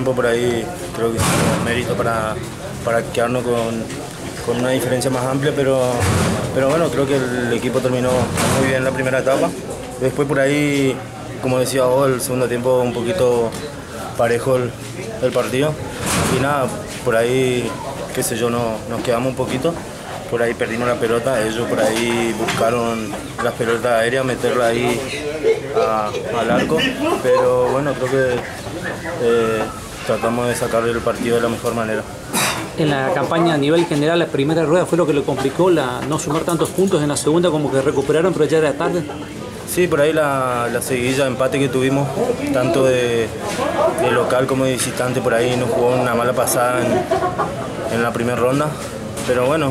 tiempo por ahí creo que hicimos mérito para quedarnos con una diferencia más amplia, pero bueno, creo que el equipo terminó muy bien la primera etapa. Después por ahí, como decía vos, el segundo tiempo un poquito parejo el partido. Y nada, por ahí, qué sé yo, nos quedamos un poquito. Por ahí perdimos la pelota, ellos por ahí buscaron las pelotas aéreas, meterla ahí al arco, pero bueno, creo que tratamos de sacar el partido de la mejor manera. En la campaña a nivel general, la primera rueda fue lo que le complicó no sumar tantos puntos, en la segunda como que recuperaron, pero ya era tarde. Sí, por ahí la seguidilla de empate que tuvimos, tanto de local como de visitante, por ahí nos jugó una mala pasada en la primera ronda. Pero bueno,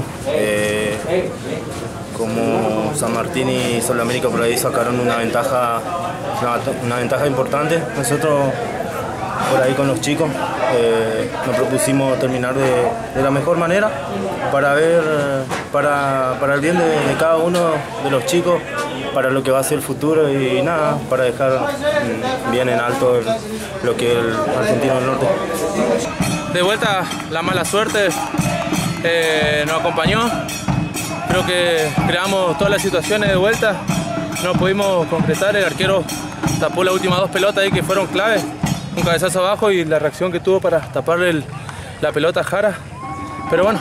como San Martín y Sol América por ahí sacaron una ventaja importante. Nosotros por ahí con los chicos nos propusimos terminar de la mejor manera para el bien de cada uno de los chicos, para lo que va a ser el futuro y nada, para dejar bien en alto lo que es el Argentino del Norte. De vuelta la mala suerte nos acompañó. Creo que creamos todas las situaciones de vuelta, no pudimos concretar. El arquero tapó las últimas dos pelotas ahí que fueron claves, un cabezazo abajo y la reacción que tuvo para taparle la pelota a Jara. Pero bueno,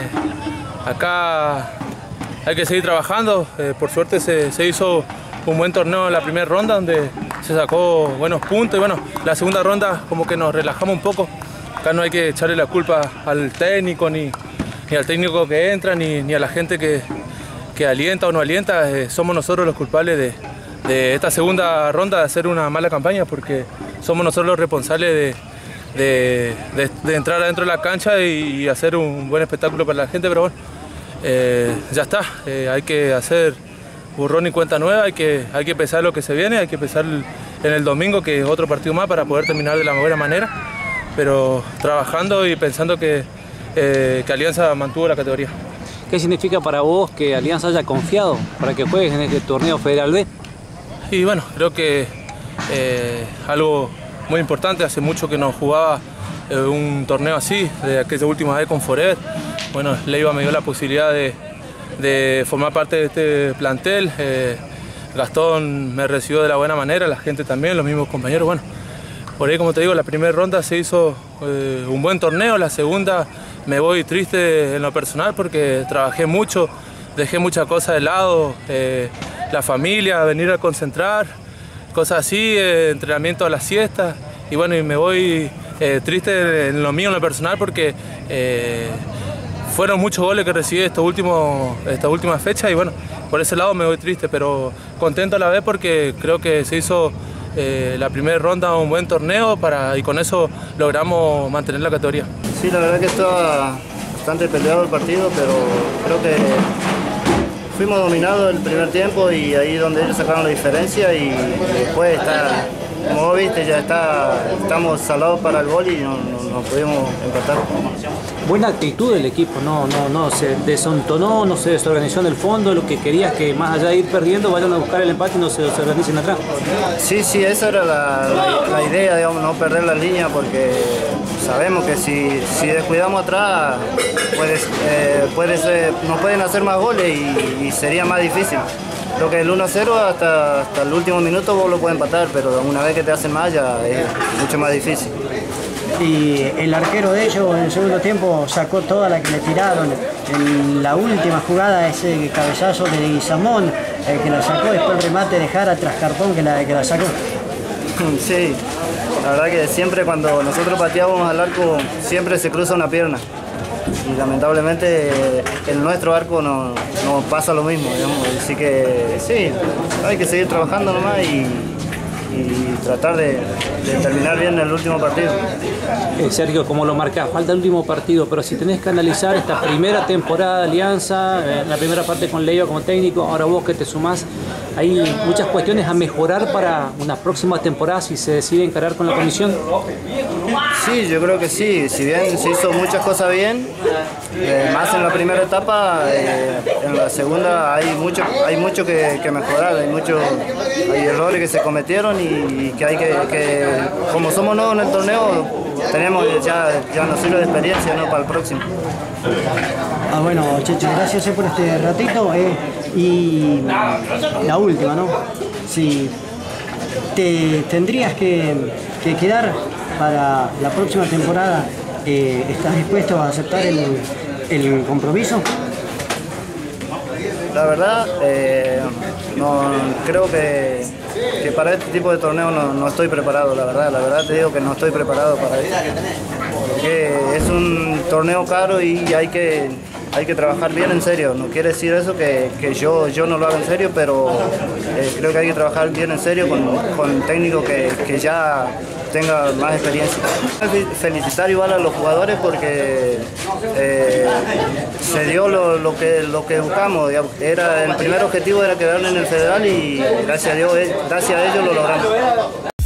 acá hay que seguir trabajando. Por suerte se hizo un buen torneo en la primera ronda donde se sacó buenos puntos y bueno, la segunda ronda como que nos relajamos un poco. Acá no hay que echarle la culpa al técnico ni al técnico que entra, ni a la gente que alienta o no alienta. Somos nosotros los culpables de esta segunda ronda de hacer una mala campaña, porque somos nosotros los responsables de entrar adentro de la cancha y hacer un buen espectáculo para la gente. Pero bueno, ya está, hay que hacer borrón y cuenta nueva, hay que pensar lo que se viene, hay que pensar en el domingo, que es otro partido más, para poder terminar de la buena manera, pero trabajando y pensando que Alianza mantuvo la categoría. ¿Qué significa para vos que Alianza haya confiado para que juegues en este torneo Federal B? Y bueno, creo que algo muy importante, hace mucho que no jugaba un torneo así, de aquella última vez con Forever. Bueno, Leiva me dio la posibilidad de formar parte de este plantel. Gastón me recibió de la buena manera, la gente también, los mismos compañeros. Bueno, por ahí, como te digo, la primera ronda se hizo un buen torneo, la segunda me voy triste en lo personal porque trabajé mucho, dejé muchas cosas de lado, la familia, venir a concentrar, cosas así, entrenamiento a la siesta, y bueno, y me voy triste en lo mío, en lo personal, porque fueron muchos goles que recibí esta última fecha, y bueno, por ese lado me voy triste, pero contento a la vez porque creo que se hizo la primera ronda un buen torneo y con eso logramos mantener la categoría. Sí, la verdad que estaba bastante peleado el partido, pero creo que fuimos dominados el primer tiempo y ahí donde ellos sacaron la diferencia, y después como vos viste, estamos salados para el gol y no pudimos empatar. Buena actitud del equipo, no se desentonó, no se desorganizó en el fondo. Lo que querías que más allá de ir perdiendo vayan a buscar el empate y no se desorganicen atrás. Sí, esa era la idea, digamos, no perder la línea, porque sabemos que si descuidamos atrás nos pueden hacer más goles y sería más difícil. Lo que el 1-0 hasta el último minuto vos lo puedes empatar, pero una vez que te hacen más ya es mucho más difícil. Y el arquero de ellos en el segundo tiempo sacó toda la que le tiraron. En la última jugada, ese cabezazo de Guizamón, que la sacó, después el remate de Jara tras cartón que la sacó. Sí, la verdad que siempre cuando nosotros pateábamos al arco siempre se cruza una pierna. Y lamentablemente en nuestro arco no pasa lo mismo, digamos. Así que sí, hay que seguir trabajando nomás y tratar de terminar bien el último partido. Sergio, como lo marcás, falta el último partido, pero si tenés que analizar esta primera temporada de Alianza, la primera parte con Leiva como técnico, ahora vos que te sumás, hay muchas cuestiones a mejorar para una próxima temporada si se decide encarar con la comisión. Sí, yo creo que sí, si bien se hizo muchas cosas bien, más en la primera etapa, en la segunda hay mucho que mejorar, hay errores que se cometieron y que hay que como somos nuevos en el torneo, tenemos ya nos sirve de experiencia, ¿no?, para el próximo. Bueno, Checho, gracias por este ratito. Y la última, ¿no? Si te tendrías que quedar para la próxima temporada, ¿estás dispuesto a aceptar el compromiso? La verdad, no, creo que para este tipo de torneo no estoy preparado, la verdad te digo que no estoy preparado para esto. Porque es un torneo caro y hay que trabajar bien en serio. No quiere decir eso que yo no lo haga en serio, pero creo que hay que trabajar bien en serio con un técnico que ya tenga más experiencia. Felicitar igual a los jugadores porque se dio lo que buscamos. El primer objetivo era quedar en el Federal y gracias a Dios, gracias a ellos lo logramos.